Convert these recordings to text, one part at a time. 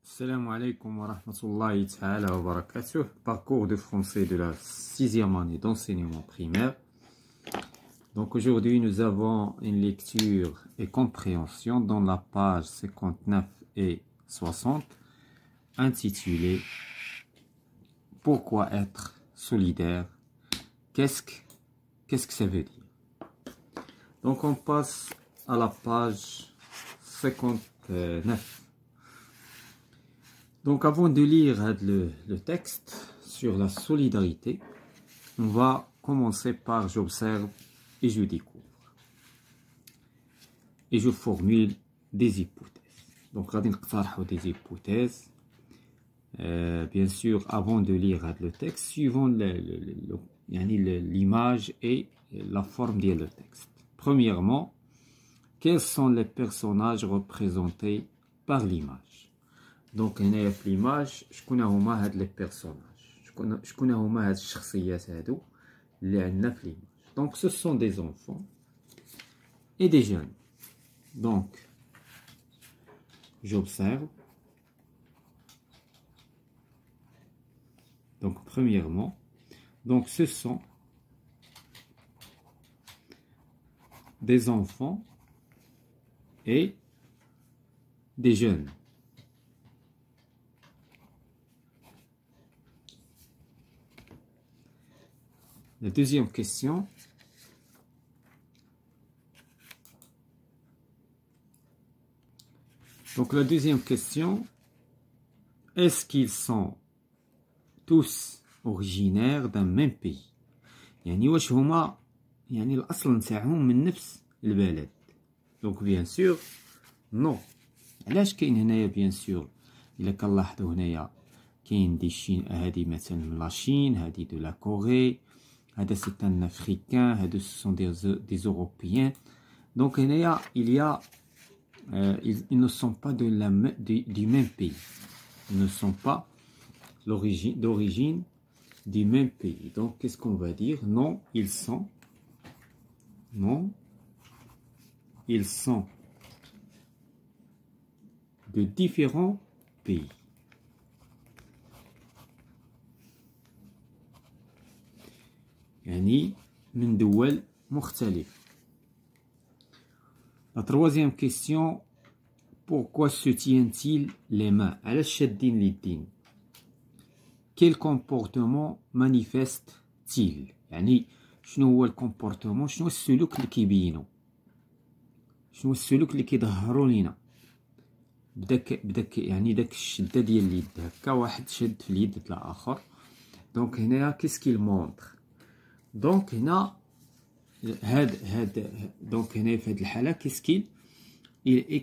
Salam alaikum wa rahmatullahi ta'ala wa barakatuh. Parcours de français de la 6e année d'enseignement primaire. Donc aujourd'hui nous avons une lecture et compréhension dans la page 59 et 60 intitulée Pourquoi être solidaire? Qu'est-ce que ça veut dire? Donc on passe à la page 59. Donc avant de lire le texte sur la solidarité, on va commencer par j'observe et je découvre. Et je formule des hypothèses. Donc on va des hypothèses. Bien sûr, avant de lire le texte, suivant l'image et la forme du texte. Premièrement, quels sont les personnages représentés par l'image? Donc هنايا في l'image شكون هما هاد لي بيرسوناج شكون هما هاد الشخصيات هادو اللي عندنا في l'image. Donc ce sont des enfants et des jeunes. Donc j'observe. Donc premièrement, donc ce sont des enfants et des jeunes. La deuxième question. Donc la deuxième question, est-ce qu'ils sont tous originaires d'un même pays؟ يعني واش هما يعني الأصل نتاعهم من نفس البلد؟ Donc bien sûr non. علاش كاين هنايا bien sûr إلا كنلاحظوا هنايا كاين دي شين هادي مثلا من لاشين هادي دو لا كوري هذا c'est un africain هادو ce sont des européens. Donc هنايا il y a ils ne sont pas du même pays. Ils ne sont pas d'origine du même pays. Donc qu'est-ce qu'on va dire? Non, ils sont de différents pays. يعني من دول مختلفة. La troisième question, pourquoi se tient-il les mains? علاش شادين اليدين؟ Quel comportement manifeste-t-il? يعني شنو هو الكومبورتمون؟ شنو السلوك اللي كيبينو؟ شنو السلوك اللي كيظهروا لينا؟ بدا يعني داك الشده ديال اليد هكا واحد شد في اليد تاع الاخر. دونك هنايا كيس كيل مونطر؟ دونك هنا هاد دونك هنا في هاد الحاله كيس كيل il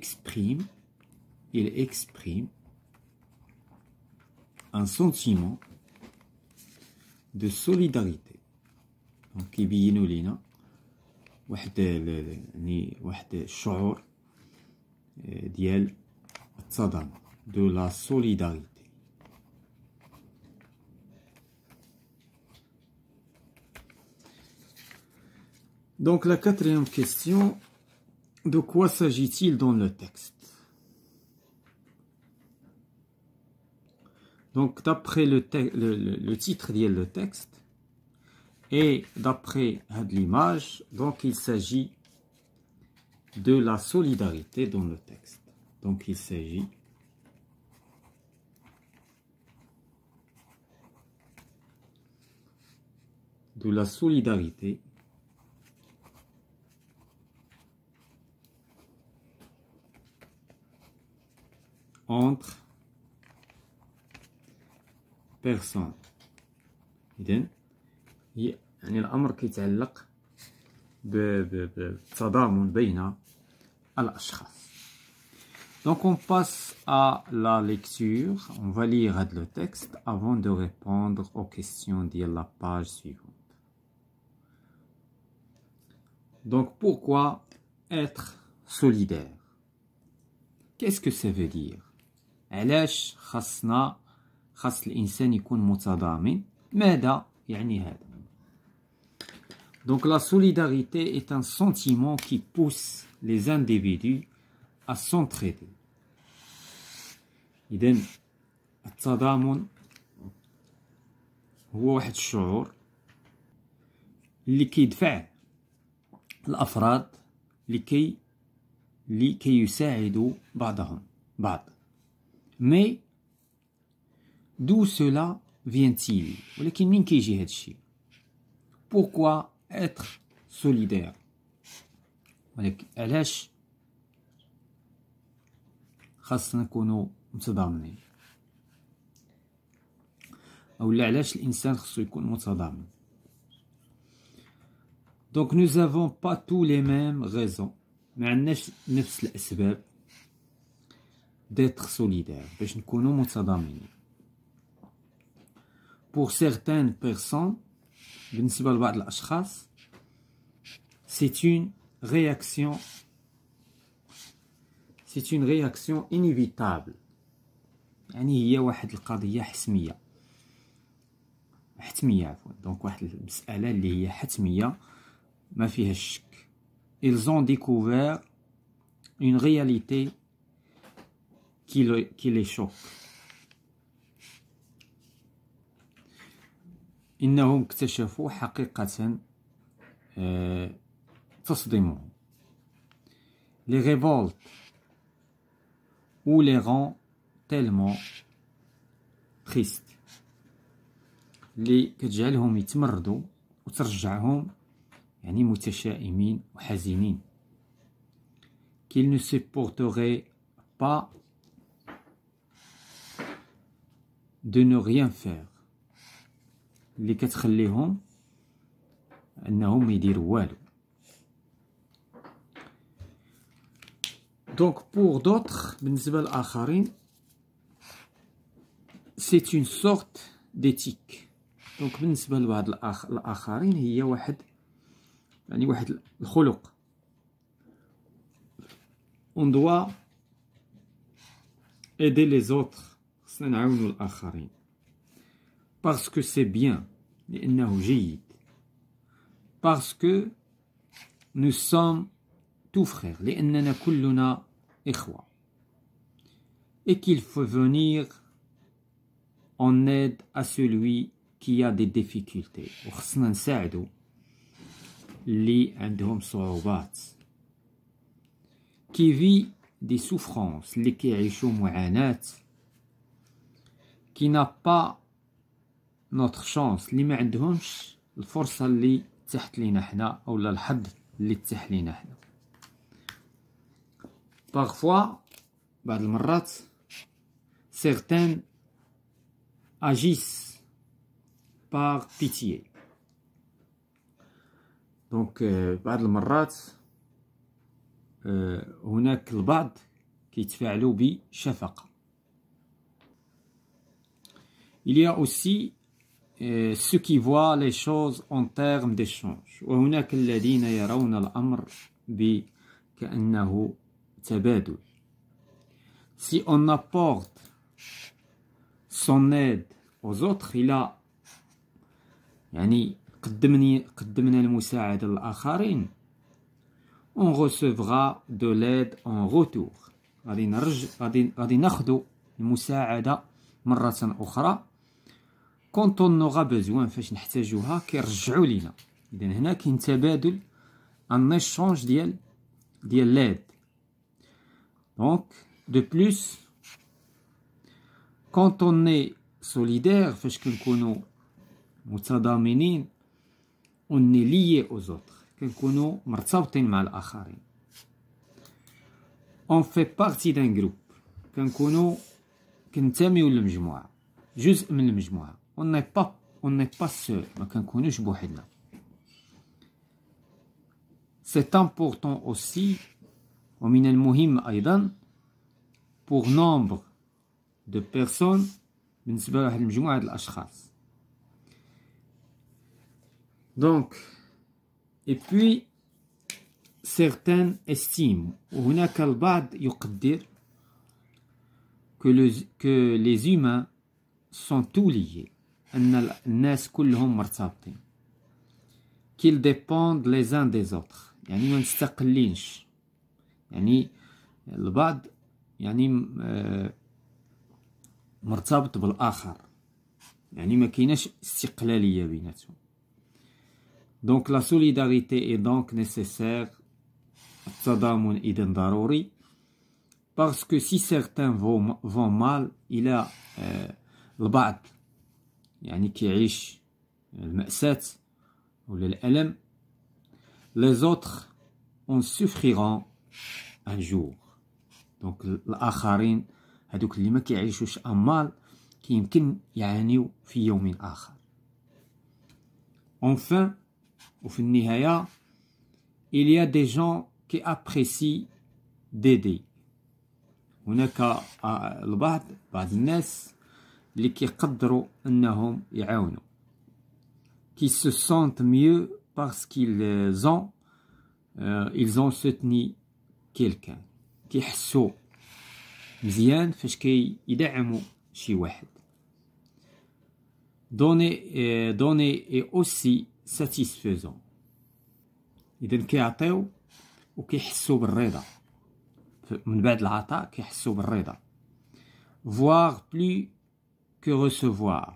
exprime un sentiment de solidarité. Donc كيبينوا لينا واحد يعني واحد الشعور ديال التضامن de la solidarité. Donc la quatrième question, de quoi s'agit-il dans le texte? Donc d'après le titre de le texte et d'après l'image, donc il s'agit de la solidarité dans le texte. Donc il s'agit de la solidarité entre personnes. إذن يعني الأمر كيتعلق بالتضامن بين الأشخاص. Donc on passe à la lecture. On va lire le texte avant de répondre aux questions de la page suivante. Donc pourquoi être solidaire? Qu'est-ce que ça veut dire? علاش خاص الإنسان يكون متضامن؟ ماذا يعني هذا؟ Donc la solidarité est un sentiment qui pousse les individus à s'entraider. إذن التضامن هو واحد الشعور اللي كيدفع الأفراد لكي يساعدوا بعضهم بعض. مي d'où cela vient-il؟ ولكن منين كيجي هاد الشيء؟ pourquoi être solidaire؟ ولكن علاش خاصنا نكونوا متضامنين؟ أولا علاش الإنسان خصو يكون متضامن؟ Donc nous n'avons pas tous les mêmes raisons. ما عندناش نفس الأسباب d'être solidaire باش نكونوا متضامنين. Pour certaines personnes, بالنسبة لبعض الأشخاص, c'est une réaction inévitable. يعني هي واحد القضية حتمية عفوا. دونك واحد المسألة اللي هي حتمية ما فيها الشك. Ils ont découvert une réalité qui les choque. إنهم اكتشفوا حقيقة تصدمهم. Les révoltes ou les rend tellement tristes. اللي كتجعلهم يتمردوا وترجعهم يعني متشائمين وحزينين. Qu'ils ne supporteraient pas de ne rien faire. اللي كتخليهم انهم يديروا والو. Donc pour d'autres, بالنسبة للآخرين, c'est une sorte d'éthique. Donc بالنسبة لبعض الآخرين هي واحد الخلق. On doit aider les autres. خصنا نعاونوا الآخرين. Parce que c'est bien. لأنه جيد. Parce que nous sommes tous frères. لأننا كلنا إخوة. Et qu'il faut venir en aide à celui qui a des difficultés. وخصنا نساعدو اللي عندهم صعوبات. Qui vit des souffrances. اللي كيعيشوا معاناة. Qui n'a pas notre chance. اللي ما عندهمش الفرصة اللي تحت لينا حنا أو الحظ اللي تحت لينا حنا. Parfois, بعض المرات, certains agissent par pitié. Donc, بعض المرات هناك البعض كيتفاعلوا بشفقة. Il y a aussi ceux qui voient les choses en termes d'échange. وهناك الذين يرون الأمر كأنه تبادل. Si on apporte son aide aux autres, يعني قدمنا المساعدة للآخرين, on recevra de l'aide en retour. غادي ناخذ المساعدة مرة أخرى. Quand on aura besoin, فاش نحتاجوها كيرجعوا لينا. إذن هنا كاين تبادل, un échange ديال l'aide. Donc, de plus, quand on est solidaire, فاش كنكونوا متضامنين, on est lié aux autres. كنكونوا مرتبطين مع الآخرين. On fait partie d'un groupe. كننتميو للمجموعة. جزء من المجموعة. On n'est pas seul. ما كنكونوش بوحدنا. C'est important aussi, ومن المهم أيضا, pour nombre de personnes, بالنسبة لواحد المجموعة ديال الأشخاص. Donc, et puis, certains estiment, وهناك البعض يقدر, que les humains sont tous liés. أن الناس كلهم مرتبطين. Qu'ils dépendent les uns des autres. يعني ما نستقلينش. يعني البعض يعني مرتبط بالآخر، يعني ما كايناش استقلالية بيناتهم. دونك لا سوليداريتي est donc nécessaire. التضامن إذن ضروري. Parce que si certains vont mal, il a البعض يعني كيعيش المأساة ولا الألم. Les autres en souffriront un jour. دونك الآخرين هادوك اللي ما كيعيشوش أمال كيمكن يعانيو في يوم آخر. Enfin, وفي النهاية, il y a des gens qui apprécient d'aider. هناك بعض الناس اللي كيقدروا أنهم يعاونوا. Qui se sentent mieux parce qu'ils ont soutenu quelqu'un. كيحسوا مزيان فاش كيدعموا شي واحد. Donner est aussi satisfaisant. إذن كيعطيو وكيحسوا بالرضا. من بعد العطاء كيحسوا بالرضا. Voir plus que recevoir.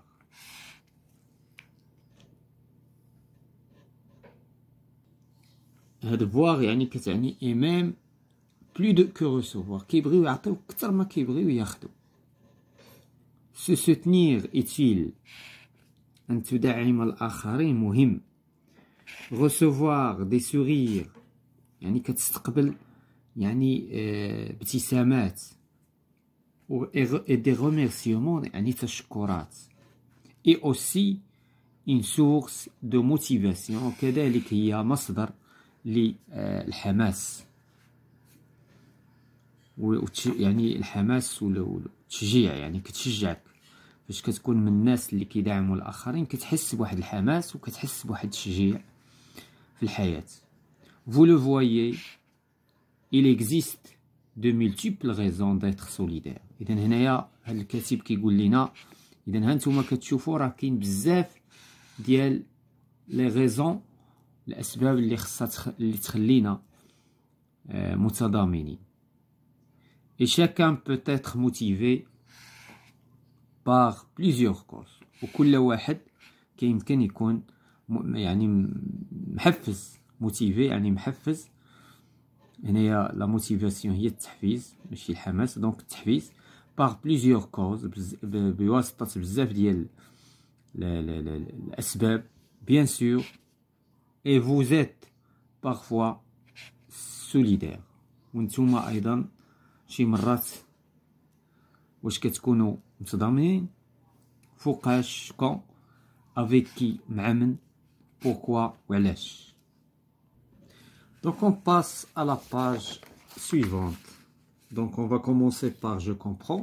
هاد voir يعني كتعني et même plus que recevoir. كيبغيو يعطيو أكثر ما كيبغيو ياخدو. Se soutenir utile. أن تدعم الآخرين مهم. Recevoir des sourires يعني كتستقبل يعني ابتسامات. Et des remerciements يعني تشكرات. Et aussi une source de motivation. كذلك هي مصدر للحماس. يعني الحماس والتشجيع يعني كتشجعك فاش كتكون من الناس اللي كيدعموا الآخرين كتحس بواحد الحماس وكتحس بواحد التشجيع في الحياة. Vous le voyez, il existe de multiples raisons d'être solidaire. إذن هنايا هاد الكاتب كيقول لنا إذن هانتوما كتشوفوا راه كاين بزاف ديال لي غيزون الأسباب اللي خصها اللي تخلينا متضامنين. Et chacun peut être motivé par plusieurs causes. وكل واحد كيمكن يكون يعني محفز. موتيفي يعني محفز. هنايا لا موتيفاسيون هي التحفيز ماشي الحماس. دونك التحفيز par plusieurs causes بواسطة بزاف ديال الأسباب. Bien sûr. Et vous êtes parfois solidaire. وانتوما أيضا شي مرات واش كتكونوا متضامنين فوقاش كون avec qui مع من pourquoi وعلاش. Donc on passe à la page suivante. Donc on va commencer par je comprends.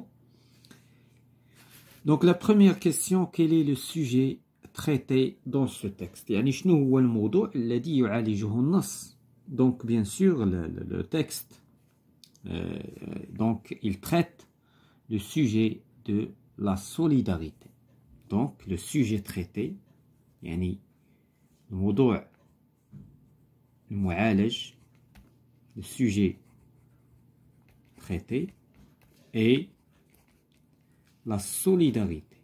Donc la première question, quel est le sujet traité dans ce texte? يعني شنو هو الموضوع الذي يعالجه النص. Donc bien sûr le texte donc il traite le sujet de la solidarité. Donc le sujet traité يعني الموضوع المعالج le sujet traité est la solidarité.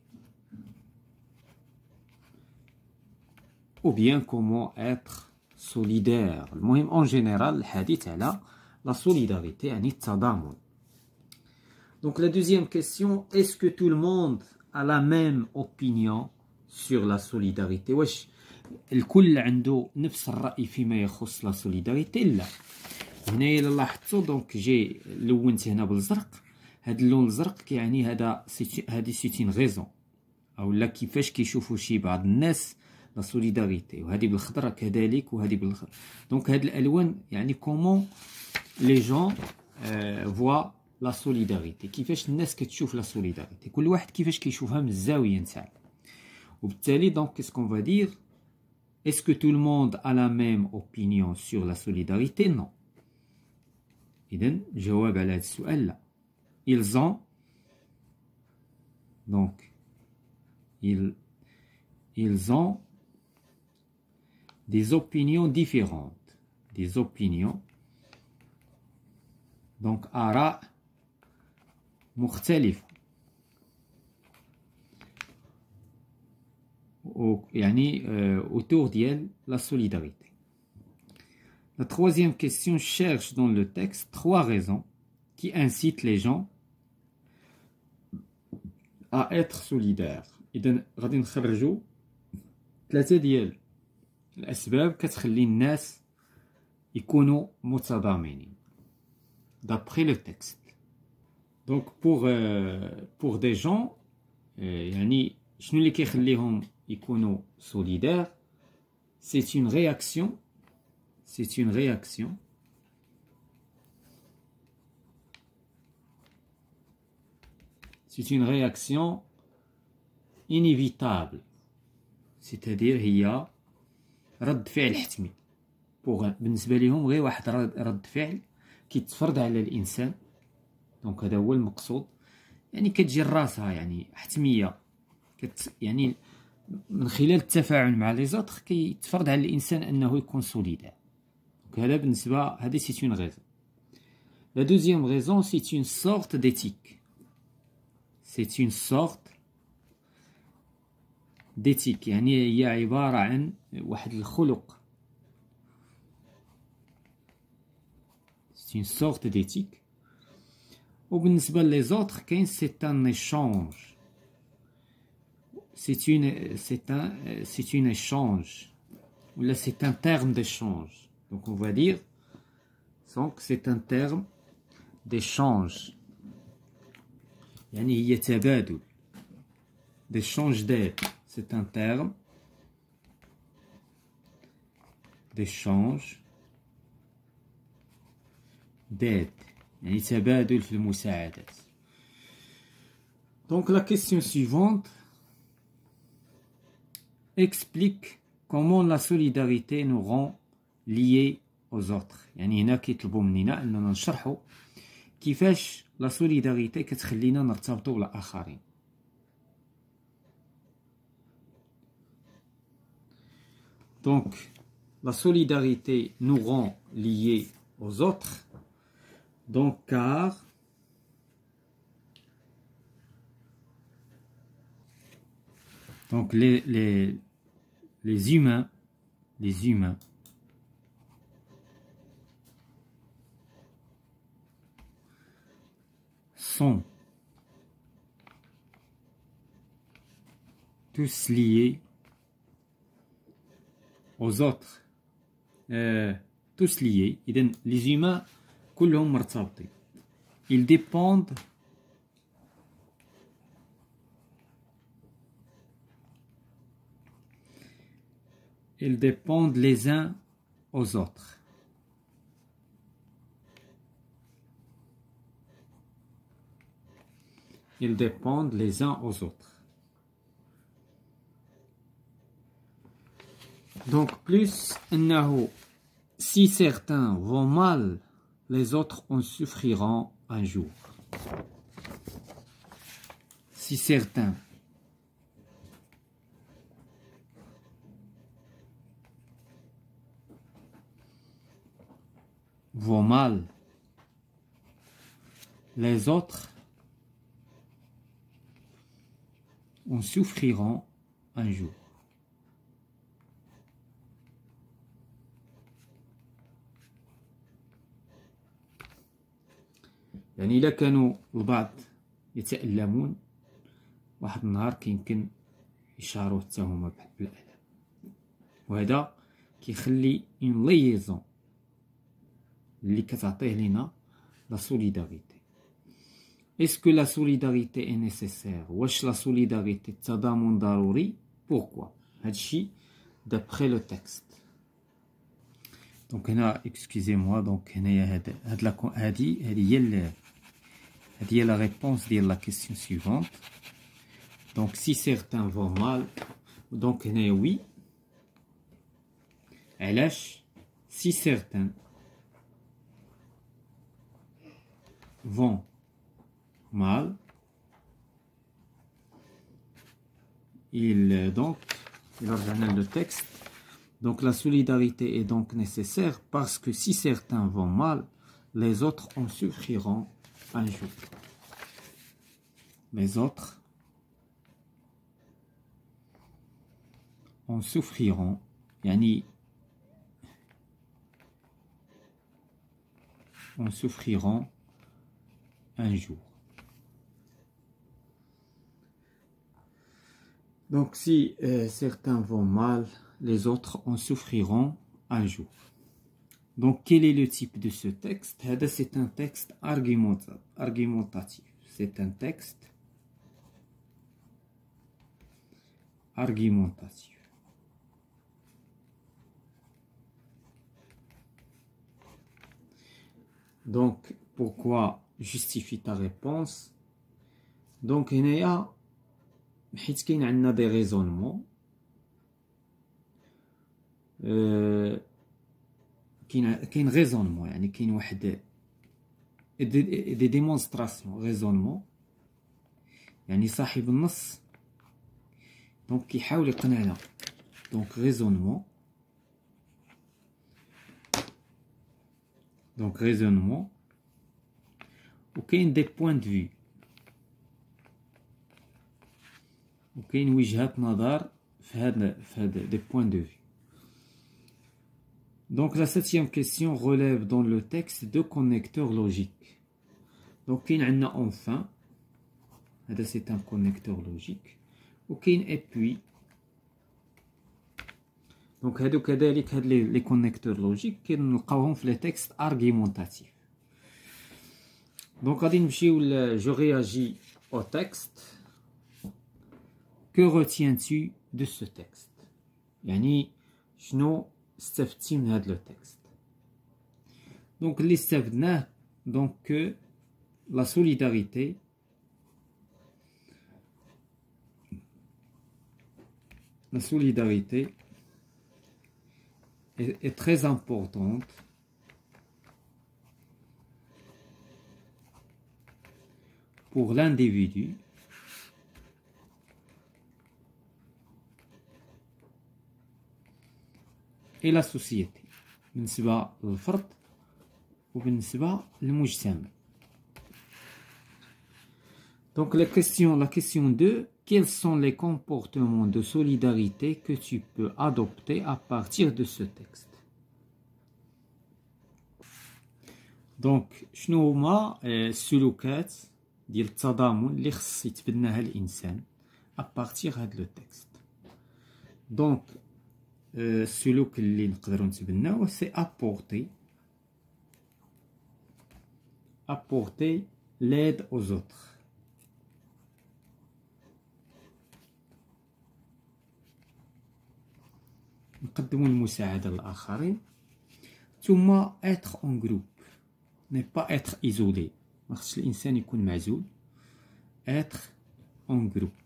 Ou bien comment être solidaire. المهم en général الحديث على la solidarité يعني التضامن. Donc la deuxième question, est-ce que tout le monde a la même opinion sur la solidarité? واش الكل عنده نفس الرأي فيما يخص لا سوليداريتي؟ لا. هنايا الا لاحظتوا دونك جي لونت هنا بالزرق. هاد اللون الزرق كيعني هادي سيتين غيزون اولا كيفاش كيشوفوا شي بعض الناس لا سوليداريتي. وهذه بالخضر كذلك وهذه بالخضر. دونك هاد الالوان يعني كومون لي جون فوا لا سوليداريتي. كيفاش الناس كتشوف لا سوليداريتي. كل واحد كيفاش كيشوفها من الزاويه نتاعو. وبالتالي دونك كيسكون فا دير est-ce que tout le monde a la même opinion sur la solidarité? Non. إذن جواب على هذا السؤال لا. Ils ont donc ils ont des opinions différentes. Des opinions donc آراء مختلفة. autour de la solidarité. La troisième question cherche dans le texte 3 raisons qui incitent les gens à être solidaires. إذن غادي نخرجوا 3 ديال الأسباب كتخلي الناس يكونوا متضامنين d'après le texte. Donc pour des gens يعني شنو اللي كيخليهم يكونوا solidaires, c'est une réaction inévitable, c'est-à-dire هي رد فعل حتمي. بالنسبة لهم غير واحد رد فعل كيتفرض على الإنسان. دونك هذا هو المقصود، يعني كتجي راسها يعني حتمية، يعني من خلال التفاعل مع لي زوطخ كيتفرض على الإنسان أنه يكون سوليدار. دونك هذا بالنسبة هذه سي اون غيزون. لا دوزيام غيزون سي اون سورت d'éthique. C'est une sorte d'éthique، يعني هي عبارة عن واحد الخلق. C'est une sorte d'éthique. وبالنسبة لي زوطخ كاين c'est un échange. C'est un échange. Ou là c'est un terme d'échange. Donc on va dire donc c'est un terme d'échange. يعني هي تبادل d'échange d'aide. C'est un terme d'échange d'aide. يعني تبادل في المساعدات. Donc la question suivante explique comment la solidarité nous rend liés aux autres. يعني هنا كيطلبوا مننا أننا نشرحوا كيفاش لا سوليداريتي كتخلينا نرتبطوا بالآخرين. Donc la solidarité nous rend liés aux autres, donc car donc les humains sont tous liés aux autres. Tous liés. إذن les humains كلهم مرتبطين. Ils dépendent les uns aux autres. Ils dépendent les uns aux autres. Donc plus أنه si certains vont mal, les autres en souffriront un jour. Si certains vont mal, les autres en souffriront un jour. يعني إلا كانوا البعض يتألمون واحد النهار كيمكن يشعروا حتى هما بالألم، وهذا كيخلي اون ليزون اللي كتعطيه لينا لا سوليداريتي. اسكو لا سوليداريتي اي نيسيسير؟ واش لا سوليداريتي التضامن ضروري؟ بوركوا؟ هادشي دابخي لو تكست. دونك هنا اكسكوزي موا، دونك هنايا هذه هي la réponse de la question suivante. Donc si certains vont mal, donc oui. علاش si certains vont mal, il ordonne le texte. Donc la solidarité est donc nécessaire parce que si certains vont mal, les autres en souffriront un jour. Les autres en souffriront يعني en souffriront un jour. Donc si certains vont mal, les autres en souffriront un jour. Donc quel est le type de ce texte? C'est un texte argumentatif. C'est un texte argumentatif. Donc pourquoi justifie ta réponse? Donc il y a des raisonnements كاين raisonnement يعني كاين واحد des démonstrations raisonnement يعني صاحب النص دونك كيحاول يقنعنا دونك raisonnement وكاين des points de vue وكاين وجهات نظر في هذا des points de vue. Donc la septième question relève dans le texte de connecteurs logiques. Donc كاين عندنا enfin هذا c'est un connecteur logique وكاين et puis. Donc هادو كذلك هاد les connecteurs logiques كنلقاوهم في les textes argumentatifs. Donc غادي نمشيو je réagis au texte. Que retiens-tu de ce texte? يعني شنو استفدتي من هذا لو تكست؟ دونك اللي استفدناه دونك que la solidarité est très importante pour l'individu et la société بالنسبة للفرد وبالنسبة للمجتمع. Donc la question 2, quels sont les comportements de solidarité que tu peux adopter à partir de ce texte? Donc شنو هما السلوكات ديال التضامن اللي خص يتبناها الانسان à partir هاد لو تكست؟ دونك السلوك اللي نقدروا نتبناوه سي apporter l'aide aux autres. نقدموا المساعدة للآخرين. ثم être en groupe, ne pas être isolé. ما خصش الإنسان يكون معزول. être en groupe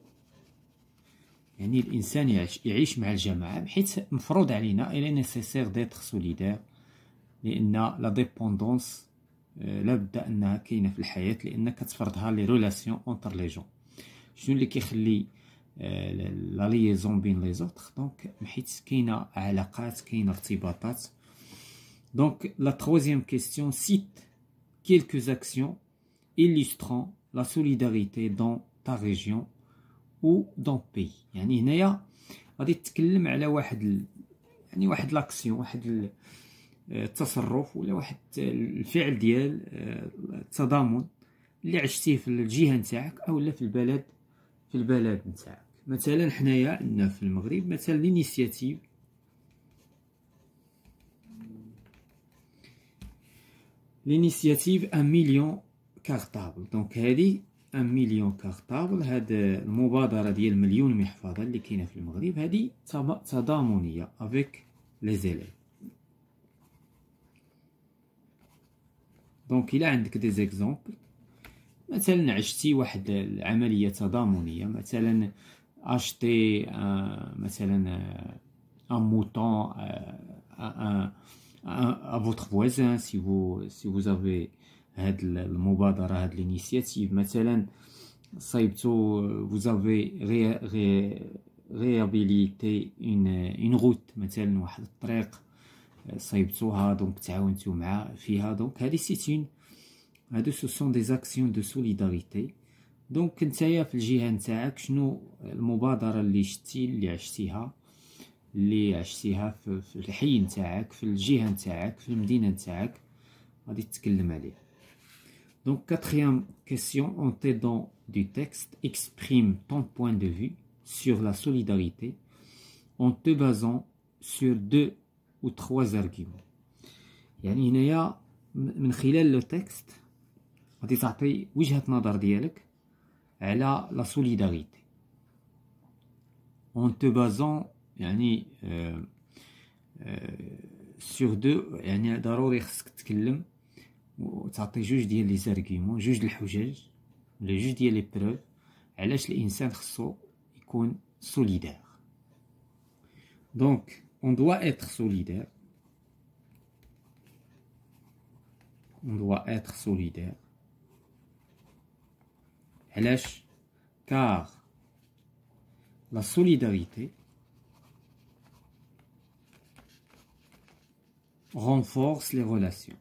يعني الإنسان يعيش مع الجماعة بحيث مفروض علينا إلى nécessaire d'être solidaire لأن لا ديبوندونس لابد أنها كاينة في الحياة لأن كتفرضها لي ريلاسيون اونتر لي جون. شنو اللي كيخلي لا ليزون بين لي زوطخ؟ دونك حيت كاينة علاقات كاينة ارتباطات. دونك لا troisième question cite quelques actions illustrant la solidarité dans ta région ou dans pays. يعني هنايا غادي تتكلم على واحد واحد لاكسيون واحد التصرف ولا واحد الفعل ديال التضامن اللي عشتيه في الجهه نتاعك او لا في البلد نتاعك. مثلا حنايا عندنا في المغرب مثلا لينيسياتيف لينيسياتيف 1 مليون كارطابل. دونك هذه 1 مليون كارطابل، هاد المبادرة ديال مليون محفظة اللي كاينة في المغرب هذه تضامنية افيك لي زيليف. دونك إلا عندك دي زيكزامبل مثلا عشتي واحد العملية تضامنية، مثلا acheter مثلا un mouton à votre voisin si vous avez هاد المبادرة هاد l'initiative. مثلا صايبتو vous avez réhabilité une route، مثلا واحد الطريق صايبتوها دونك تعاونتو مع فيها. دونك هادي سيتين هادو سو سون دي اكسيون دو سوليداريتي. دونك نتايا في الجهه نتاعك شنو المبادره اللي شتي اللي عشتيها اللي عشتيها في الحي نتاعك، في الجهة نتاعك، في المدينة نتاعك، غادي تتكلم عليه. Donc, quatrième question, en t'aidant du texte, exprime ton point de vue sur la solidarité en te basant sur 2 ou 3 arguments. يعني هنايا من خلال لو تكست غادي تعطي وجهة نظر ديالك على لا سوليداريتي. en te basant يعني sur 2، يعني ضروري خصك تتكلم وتعطي 2 ديال لي زارغيومون، 2 د الحجج ولا 2 ديال لي بروف علاش الانسان خصو يكون سوليدار. دونك on doit être solidaire. On doit être solidaire. علاش؟ car la solidarité renforce les relations.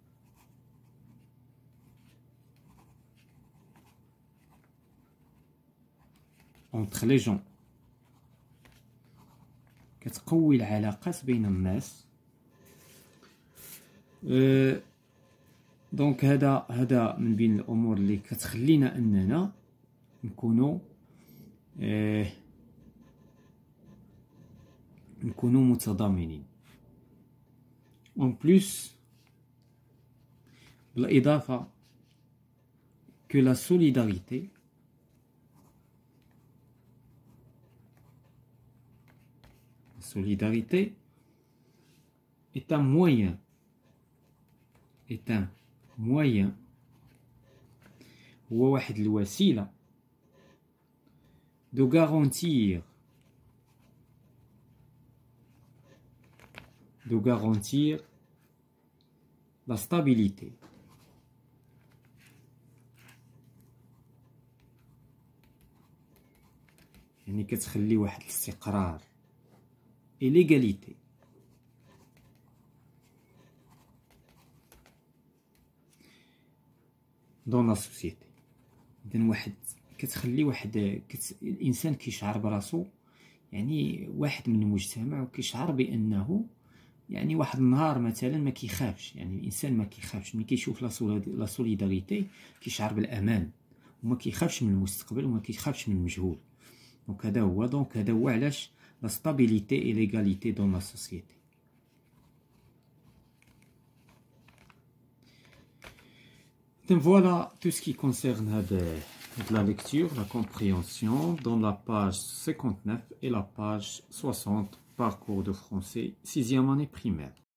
entre les gens. كتقوي العلاقات بين الناس. دونك هذا من بين الامور اللي كتخلينا اننا نكونوا متضامنين. en plus بالاضافه que la solidarité est un moyen هو واحد الوسيلة de garantir la stabilité. يعني كتخلي واحد الاستقرار et l'égalité. dans la société. إذن كتخلي الانسان كيشعر براسو يعني واحد من المجتمع، وكيشعر بانه يعني واحد النهار مثلا ما كيخافش. يعني الانسان ما كيخافش ملي كيشوف لا سوليداريتي، كيشعر بالامان وما كيخافش من المستقبل وما كيخافش من المجهول. دونك هذا هو علاش la stabilité et l'égalité dans la société. Donc voilà tout ce qui concerne la lecture, la compréhension dans la page 59 et la page 60, parcours de français 6e année primaire.